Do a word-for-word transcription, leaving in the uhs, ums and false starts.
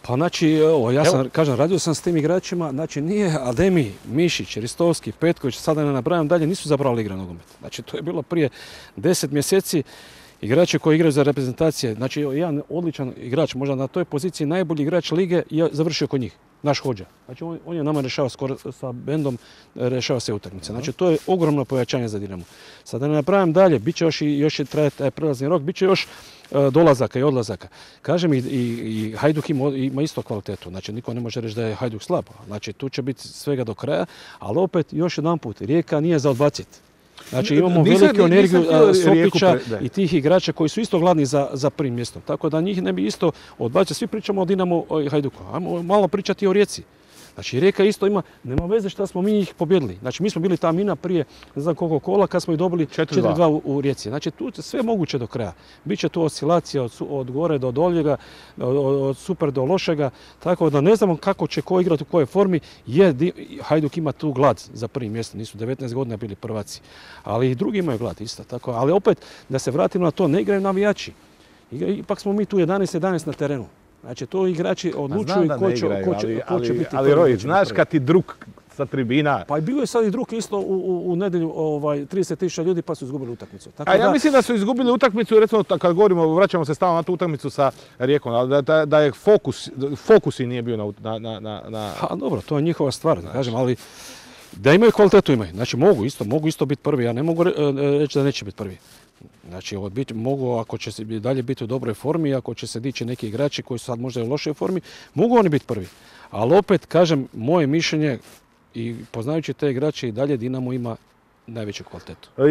Pa znači, evo, ja sam, kažem, radio sam s tim igračima, znači nije Ademi, Mišić, Ristovski, Petković, sada ne nabrajam dalje, nisu zapravo igra nogomet. Znači, to je bilo prije deset mjeseci. Igrači koji igraju za reprezentacije, znači jedan odličan igrač, možda na toj poziciji najbolji igrač lige je završio kod njih, naš Hodža. Znači on, on je nama rešava skoro sa bendom, rešava se utakmice. Znači to je ogromno pojačanje za Dinamo. Sad da ne napravim dalje, bit će još i još je traje taj prelazni rok, bit će još uh, dolazaka i odlazaka. Kažem i, i, i Hajduk ima, ima isto kvalitetu, znači niko ne može reći da je Hajduk slab. Znači tu će biti svega do kraja, ali opet još jedan put, Rijeka nije za odbaciti. Znači imamo nisam, veliku energiju Sopića i tih igrača koji su isto gladni za, za prvim mjestom. Tako da njih ne bi isto odbacili. Svi pričamo o Dinamo i Hajduku. Ajmo malo pričati o Rijeci. Znači Rijeka isto ima, nema veze šta smo mi ih pobjedili. Znači mi smo bili ta mina prije ne znam koliko kola kad smo ih dobili četiri dva u, u Rijeci. Znači tu je sve moguće do kraja. Biće tu oscilacija od, od gore do doljega, od, od super do lošega. Tako da ne znamo kako će ko igrati u kojoj formi. Je, Hajduk ima tu glad za prvim mjestom. Nisu devetnaest godina bili prvaci. Ali i drugi imaju glad isto. Tako. Ali opet da se vratimo na to, ne igraju navijači. Ipak smo mi tu jedanaest jedanaest na terenu. Znači, to igrači odlučuju ko će, igraju, ko će, ali, ko će ali, biti... Ali, Rojić, znaš kad ti drug sa tribina... Pa i bio je sad i drug isto u, u, u nedjelju ovaj, trideset tisuća ljudi pa su izgubili utakmicu. Tako A ja da... mislim da su izgubili utakmicu, recimo kad govorimo, vraćamo se stalno na tu utakmicu sa Rijekom, ali da, da, da je fokus, fokus i nije bio na... na, na, na... Ha, dobro, to je njihova stvar, znači. Kažem, ali da imaju kvalitetu imaju. Znači, mogu isto, mogu isto biti prvi, ja ne mogu reći da neće biti prvi. Znači, biti, mogu, ako će se dalje biti u dobroj formi, ako će se dići neki igrači koji su sad možda u lošoj formi, mogu oni biti prvi. Ali opet, kažem, moje mišljenje i poznajući te igrače i dalje Dinamo ima najveću kvalitetu.